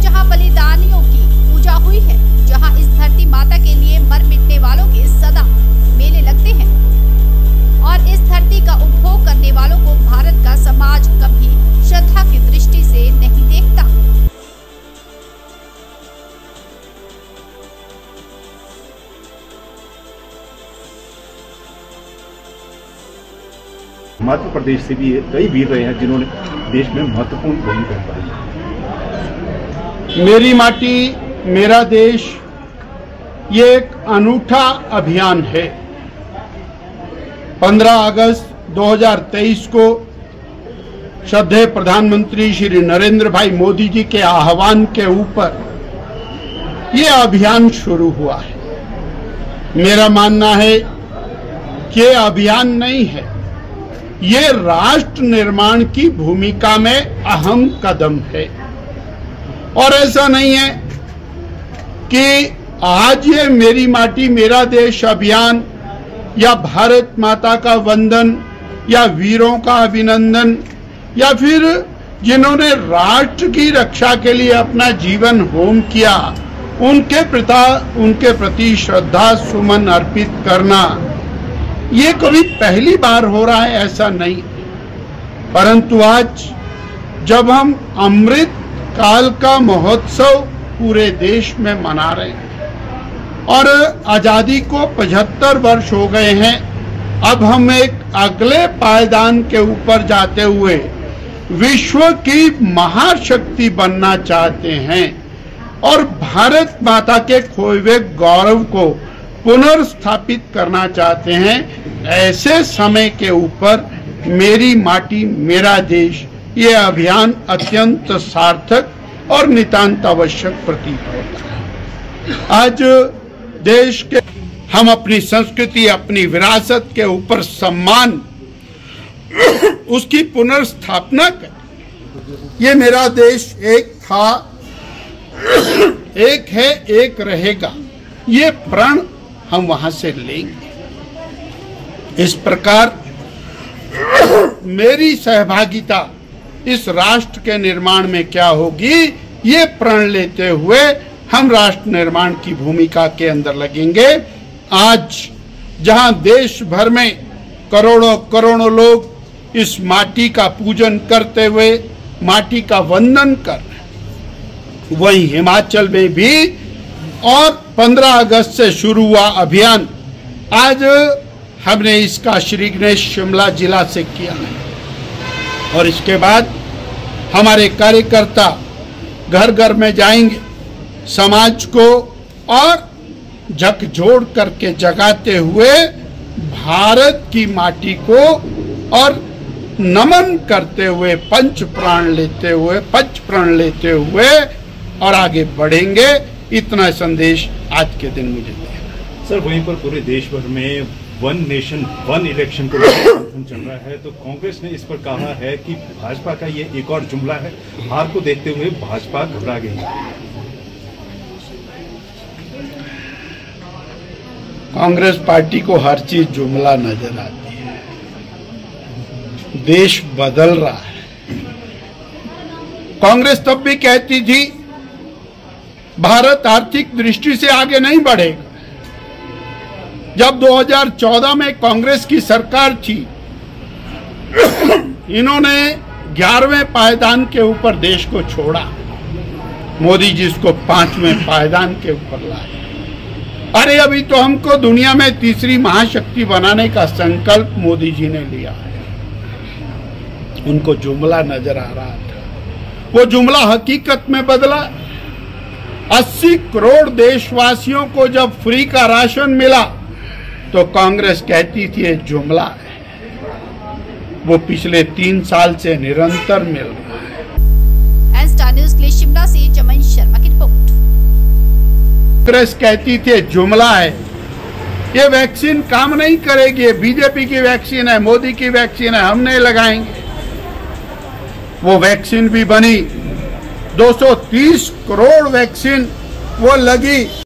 जहां बलिदानियों की पूजा हुई है, जहां इस धरती माता के लिए मर मिटने वालों के सदा मेले लगते हैं और इस धरती का उपभोग करने वालों को भारत का समाज कभी श्रद्धा की दृष्टि से नहीं देखता। मध्य प्रदेश से भी कई वीर रहे हैं जिन्होंने देश में महत्वपूर्ण भूमिका निभाई। मेरी माटी मेरा देश ये एक अनूठा अभियान है। 15 अगस्त 2023 को श्रद्धेय प्रधानमंत्री श्री नरेंद्र भाई मोदी जी के आह्वान के ऊपर ये अभियान शुरू हुआ है। मेरा मानना है कि ये अभियान नहीं है, ये राष्ट्र निर्माण की भूमिका में अहम कदम है। और ऐसा नहीं है कि आज ये मेरी माटी मेरा देश अभियान या भारत माता का वंदन या वीरों का अभिनंदन या फिर जिन्होंने राष्ट्र की रक्षा के लिए अपना जीवन होम किया उनके प्रति श्रद्धा सुमन अर्पित करना ये कभी पहली बार हो रहा है, ऐसा नहीं। परंतु आज जब हम अमृत काल का महोत्सव पूरे देश में मना रहे हैं और आजादी को 75 वर्ष हो गए हैं, अब हम एक अगले पायदान के ऊपर जाते हुए विश्व की महाशक्ति बनना चाहते हैं और भारत माता के खोए हुए गौरव को पुनर्स्थापित करना चाहते हैं। ऐसे समय के ऊपर मेरी माटी मेरा देश ये अभियान अत्यंत सार्थक और नितांत आवश्यक प्रतीत होता है। आज देश के हम अपनी संस्कृति अपनी विरासत के ऊपर सम्मान उसकी पुनर्स्थापना करें। ये मेरा देश एक था, एक है, एक रहेगा, ये प्रण हम वहां से लेंगे। इस प्रकार मेरी सहभागिता इस राष्ट्र के निर्माण में क्या होगी, ये प्रण लेते हुए हम राष्ट्र निर्माण की भूमिका के अंदर लगेंगे। आज जहां देश भर में करोड़ों करोड़ों लोग इस माटी का पूजन करते हुए माटी का वंदन कर रहे हैं, वहीं हिमाचल में भी और 15 अगस्त से शुरू हुआ अभियान आज हमने इसका श्री गणेश शिमला जिला से किया है और इसके बाद हमारे कार्यकर्ता घर घर में जाएंगे, समाज को और झकझोर करके जगाते हुए भारत की माटी को और नमन करते हुए पंच प्रण लेते हुए और आगे बढ़ेंगे। इतना संदेश आज के दिन मुझे दिया। सर, वहीं पर पूरे देश भर में वन नेशन वन इलेक्शन को चल रहा है, तो कांग्रेस ने इस पर कहा है कि भाजपा का ये एक और जुमला है। हार को देखते हुए भाजपा घबरा गई है। कांग्रेस पार्टी को हर चीज जुमला नजर आती है। देश बदल रहा है। कांग्रेस तब भी कहती थी भारत आर्थिक दृष्टि से आगे नहीं बढ़ेगा। जब 2014 में कांग्रेस की सरकार थी, इन्होंने 11वें पायदान के ऊपर देश को छोड़ा। मोदी जी इसको 5वें पायदान के ऊपर लाए। अरे अभी तो हमको दुनिया में तीसरी महाशक्ति बनाने का संकल्प मोदी जी ने लिया है। उनको जुमला नजर आ रहा था, वो जुमला हकीकत में बदला। 80 करोड़ देशवासियों को जब फ्री का राशन मिला तो कांग्रेस कहती थी ये जुमला है। वो पिछले 3 साल से निरंतर मिल रहा है। स्टार न्यूज़ के लिए शिमला से चमन शर्मा की रिपोर्ट। कांग्रेस कहती थी जुमला है, ये वैक्सीन काम नहीं करेगी, बीजेपी की वैक्सीन है, मोदी की वैक्सीन है, हम नहीं लगाएंगे। वो वैक्सीन भी बनी, 230 करोड़ वैक्सीन वो लगी।